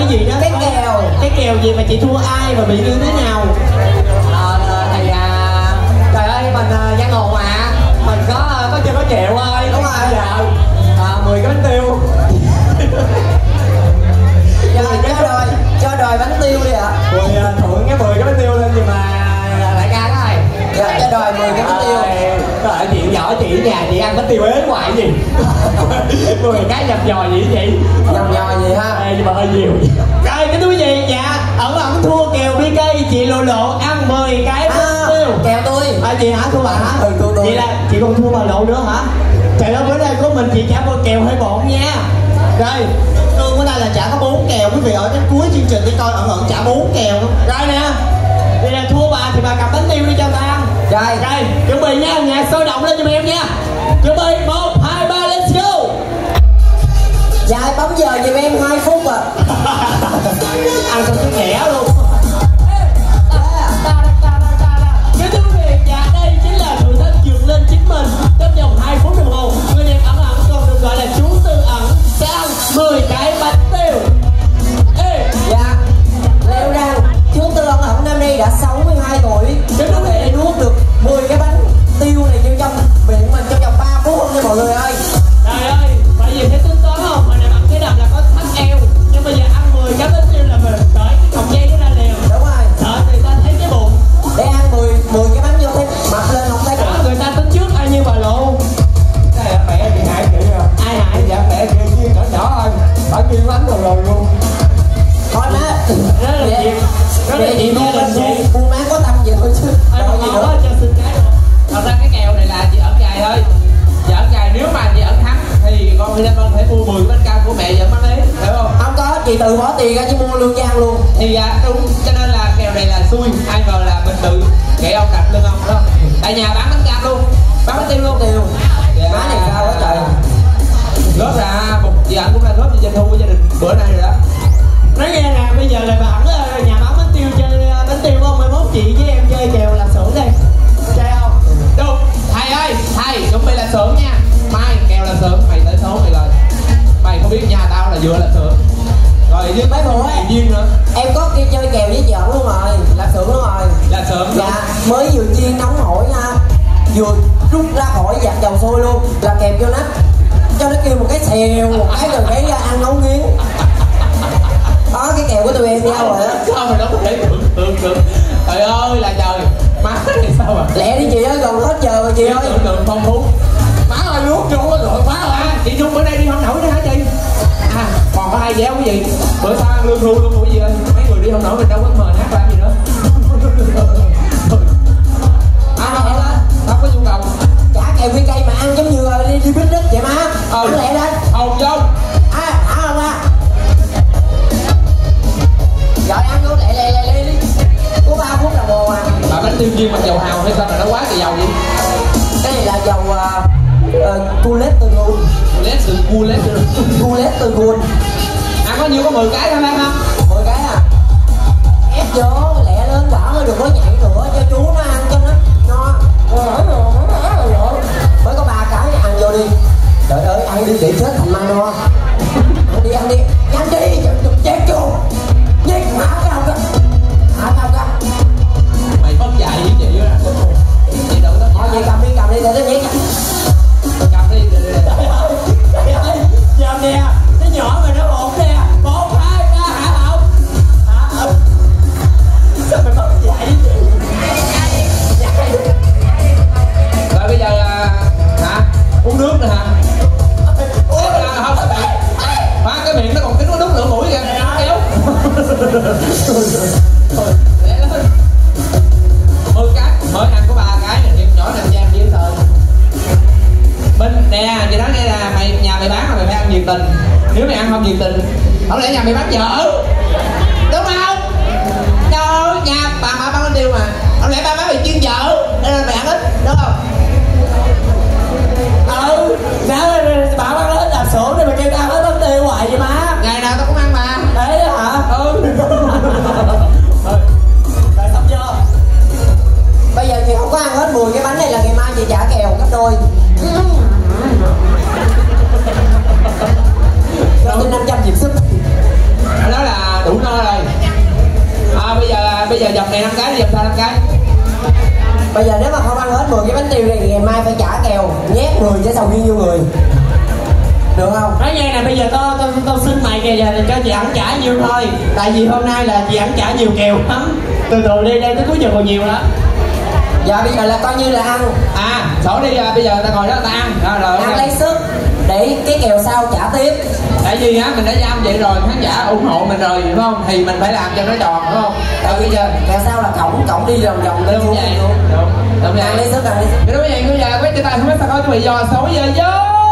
gì đó? Cái kèo. Cái kèo gì mà chị thua ai và bị như thế nào? Thì trời ơi mình giang hồ mà mình có chưa có chịu ơi. Đúng rồi. Dạ 10 cái bánh tiêu. cho đòi bánh tiêu đi ạ. Rồi thưởng cái 10 cái bánh tiêu lên gì mà đại ca đó ơi. Dạ cho đòi 10 cái bánh tiêu. Trời chị giỏi, chị nhà chị ăn bánh tiêu ế hoài gì. 10 cái nhập giò gì vậy? Nhập giò gì ha? Nhưng mà hơi nhiều. Rồi cái quý vị, dạ ẩn thua kèo BK, chị lộ ăn 10 cái bánh tiêu. Kèo tôi. Chị hả? Thua bà hả? Tôi. Vậy là chị còn thua bà lộ nữa hả? Trời ơi, bữa nay của mình chị trả một kèo hơi bộn nha. Rồi bữa nay là trả có 4 kèo, quý vị ở đến cuối chương trình để coi ẩn trả 4 kèo. Rồi nè, vậy là thua bà thì bà cầm bánh tiêu đi cho ta ăn. Rồi chuẩn bị nha, nhà sôi động lên giùm em nha. Chuẩn bị 1, 2, 3, let's go. Dạ bấm giờ giùm em 2 phút à. Ăn con chút nhẹ luôn. Kính thưa quý vị, dạ đây chính là thử thách vượt lên chính mình trong vòng 2 phút đồng hồ. Người đẹp ẩn còn được gọi là chú Tư Ẩn sẽ ăn 10 cái bánh tiêu. Dạ leo ra chú Tư Ẩn năm nay đã 62 tuổi. Kính thưa quý vị, nuốt được 10 cái bánh tiêu này vô trong miệng mình trong vòng 3 phút không nha mọi người ơi. Trời ơi, bởi vì thấy tính toán không? Hồi nãy ăn cái đầm là có thắt eo, nhưng bây giờ ăn 10 cái bánh tiêu là mình cởi cái cọng dây nó ra liền. Đúng rồi. Sợ người ta thấy cái bụng. Để ăn 10 cái bánh vô thấy mập lên không thấy. Đó, người ta tính trước ai như bà lộ. Cái này mẹ bị hại chị à? Ai hại? Dạ mẹ chị chiên nhỏ thôi, bà chiên bánh rồi luôn. Thôi má. Đó là gì? Đó là chị mua bên chị. Buôn má có tâm gì thôi chứ. Đâu gì nữa cho xin cái. Thật ra cái kèo này là chị ẩn dài thôi. Chị ẩn dài, nếu mà chị ẩn thắng thì con Huy Lâm Vân phải mua 10 bánh cao của mẹ vợ bán lấy, hiểu không? Không có, chị tự bỏ tiền ra chứ mua lương trang luôn. Thì đúng, cho nên là kèo này là xui. Ai ngờ là mình tự kệ ông cặp lưng ông, đúng không? Tại nhà bán bánh cam luôn, bán bánh tiêu luôn. Má này cao quá trời. Góp ra một chị ẩn cũng đã góp cho doanh thu của gia đình bữa nay rồi đó. Nói nghe nè, bây giờ là bà ẩn nhà bán bánh tiêu chơi bánh tiêu không? Mai mốt chị với em chơi kèo làm xưởng đây. Chơi không? Đúng, thầy ơi, thầy chuẩn bị là xưởng nha. Mai kèo là xưởng, mày tới số mày rồi. Mày không biết nhà tao là vừa là xưởng. Rồi với mấy bộ ấy duyên nữa. Em có kia chơi kèo với vợ luôn rồi, là xưởng luôn rồi. Là xưởng. Dạ, mới vừa chiên nóng hổi nha, vừa rút ra khỏi dạt dầu sôi luôn, là kèm cho nó kêu một cái xèo, một cái rồi cái ăn ngấu nghiến. Đó cái kèo của tụi em nhau rồi đó. Sao mà nó có thể tưởng tượng. Trời ơi là trời. Má thì sao mà lẹ đi chị ơi, còn hết giờ rồi chị ơi. tưởng tượng phong phú. Má ơi nuốt vô rồi má ơi. Chị Dung bữa nay đi không nổi nữa hả chị? Còn có 2 vé quý vị. Bữa sau ăn lương hưu luôn quý vị ơi. Mấy người đi không nổi mình đâu có mời hát làm gì nữa. Không có nhu cầu. Trả kèo phi cây mà ăn giống như đi picnic vậy má. Ăn lẹ lên. Hồng vô. Hả không à? Rồi ăn vô lẹ đi. Có 3 phút đồng hồ à. Bà bánh tiêu chiên bằng dầu hào hay sao mà nó quá trời dầu vậy? Cái này là dầu Goulet từ Gun. Goulet từ Gun. Ăn có nhiêu có 10 cái thôi phải không? 10 cái à? Ép vô lẹ lên quả mới đừng có nhảy nữa cho chú nó ăn cho nó mới có 3 cái ăn vô đi. Trời ơi ăn đi để chết thành ma no. Ăn đi nhanh đi chết chú nhét hả cái không đó Mày mất dạy như vậy đó. Chị đâu có thôi vậy cầm đi để nó nhét. Cầm đi. Trời ơi, giờ nè, nó nhỏ mà nó ổn nè. 1, 2, 3 hả không? Sao mày mất dạy vậy? Rồi bây giờ hả? Uống nước nữa hả? Không má cái miệng nó còn cái nó đút nửa mũi kìa. Kéo. Để lên 10 cái. Mới ăn có 3 cái nè. Nhỏ nằm giam dễ sợ. Bên nè, chị nói nghe là nhà mày bán là mày phải ăn nhiệt tình. Nếu mày ăn không nhiệt tình, không lẽ nhà mày bán dở, đúng không? Trời ơi, nhà bà bán bánh tiêu mà, không lẽ ba bán mày chuyên dở nên là mày ăn ít, đúng không? Đó, bà bán hết làm xưởng thì mà kêu tao hết bánh tiêu hoài vậy má. Ngày nào tao cũng ăn mà. Đấy hả? Rồi xong chưa? Bây giờ chị không có ăn hết 10 cái bánh này là ngày mai chị trả kèo gấp đôi. Cho tôi 500 nhịp sức. Đó là bây giờ vòng này 5 cái đi, vòng sau 5 cái. Bây giờ nếu mà không ăn hết 10 cái bánh tiêu này thì ngày mai phải trả kèo nhét 10 trái sầu riêng vô người. Được không? Nói nghe nè, bây giờ tao xin mày kìa, giờ cho chị ẵn trả nhiêu thôi. Tại vì hôm nay là chị ẵn trả nhiều kèo lắm. Từ từ đi, đây tới cuối giờ còn nhiều đó. Dạ bây giờ là coi như là ăn. Sổ đi, bây giờ ta ngồi đó ta ăn. Rồi ăn lấy sức để cái kèo sau trả tiếp. Tại vì á mình đã giao vậy rồi, khán giả ủng hộ mình rồi đúng không? Thì mình phải làm cho nó tròn đúng không? Tại bây giờ kèo sau là cổng đi vòng vòng lên đúng vậy. Đúng ăn lấy sức, ăn lấy sức. Cái đó bây giờ quét cho tay không biết sao có chuẩn bị giờ 6 giờ vô.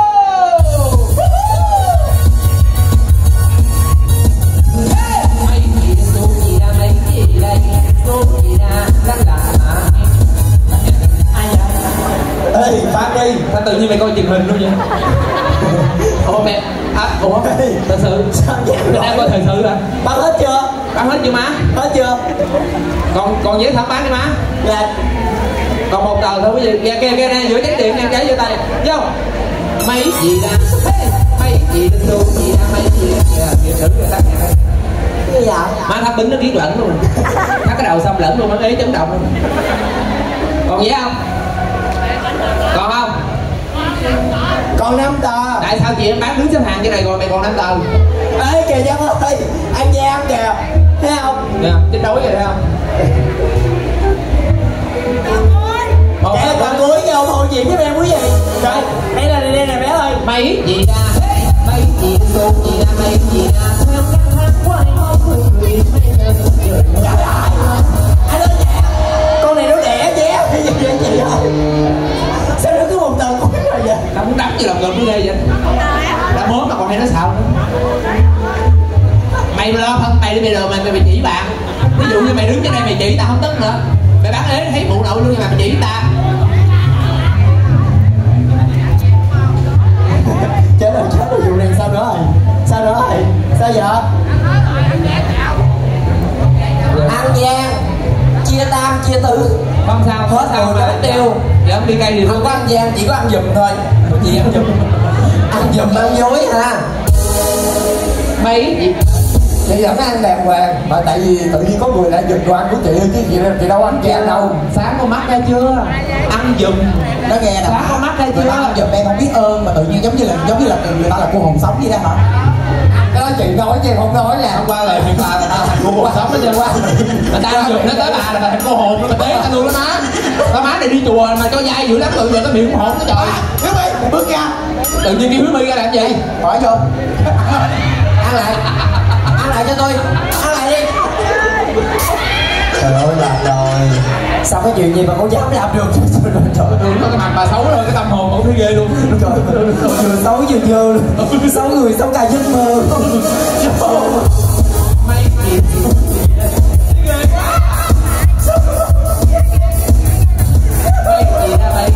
Ê, Phan đi. Sao tự nhiên mày coi truyền hình luôn vậy? Ủa mẹ, thật sự mày đang coi thời sự hả? Bán hết chưa? Bán hết chưa má? Hết chưa? Còn giấy thẩm bán đi má. Dạ. Còn một tờ thôi, bây giờ kia nè, giữa tránh điện nè, cái vô tay vô. Mấy gì ra, mấy gì ra xu gì ra, mấy gì ra kìa thử người ta nghe. Cái gì vậy? Má thắp bính nó biết lẫn luôn, thắt cái đầu xong lẫn luôn, nó ý chấn động luôn. Còn gì không? Còn không? Còn 5 tờ. Tại sao chị em bán đứng xếp hàng trên này rồi mày còn 5 tờ? Ê kìa Giang ơi, anh Giang kìa, thấy không? Nè, chết đói rồi thấy không? Trẻ còn cuối vô hôn gì với em quý vị. Rồi, đây nè bé ơi. Mấy gì ra, mấy gì xô gì ra, mấy gì ra. Theo các hát quay mong cười mấy lần. Trời ơi, anh nói nhẹ. Con này nó đẻ vé bây giờ vậy chị ơi. Sao nó cứ một tờ cuối rồi vậy? Tao muốn đấm cho lòng ngực nó ghê vậy. Đã mớm mà còn hay nói xạo nữa. Mày lo phân mày đi bây giờ mày chỉ bạn. Ví dụ như mày đứng trên đây mày chỉ tao không tức nữa. Mày bán ế thấy phụ nội luôn nhưng mà mày chỉ ta. Chết rồi vụ này sao nữa rồi? Sao nữa rồi? Sao vậy? Ăn gian chia tam chia tứ. Không sao, Hết sao rồi bánh tiêu. Giờ không đi cây gì Không có ăn gian, chỉ có ăn giùm thôi. Chị ăn giùm. Ăn giùm ăn dối ha. mấy gì? Chị vẫn ăn đàng hoàng mà tại vì tự nhiên có người lại giùm đồ ăn của chị chứ chị đâu ăn chén đâu. Sáng con mắt ra chưa? Ăn giùm. Nó nghe nè, Sáng con mắt ra người ta ăn chưa? giùm em không biết ơn mà tự nhiên giống như là người ta là cô hồn sống vậy đó hả? Cái đó chị nói chứ không nói nè. Hôm qua lời hiện bà người ta thành cô hồn sống hết trơn quá. Người ta ăn giùm nó tới bà là thành cô hồn nó tế ta luôn đó má. Tao má này đi chùa mà cho dai dữ lắm tự giờ nó miệng hồn nó trời. Hiếu My, bước ra. Tự nhiên kêu Hiếu My ra làm gì? Hỏi vô. Ăn lại. Ăn lại cho tôi. Ăn lại đi. Trời ơi làm rồi. Sao cái chuyện gì mà con dám làm được? Trời ơi, nó cái mặt bà xấu rồi, cái tâm hồn cũng thấy ghê luôn. Vừa xấu vừa dơ luôn. Xấu người xấu cả giấc mơ. Mấy gì? Ghê quá. Mấy gì ra mấy